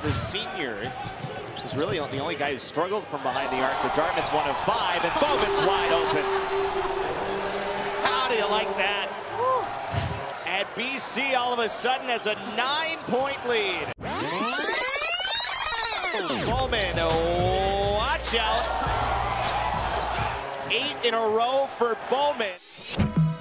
The senior is really the only guy who struggled from behind the arc. The Dartmouth 1 of 5, and Bowman's wide open. How do you like that? And BC all of a sudden has a 9-point lead. Bowman, watch out. 8 in a row for Bowman.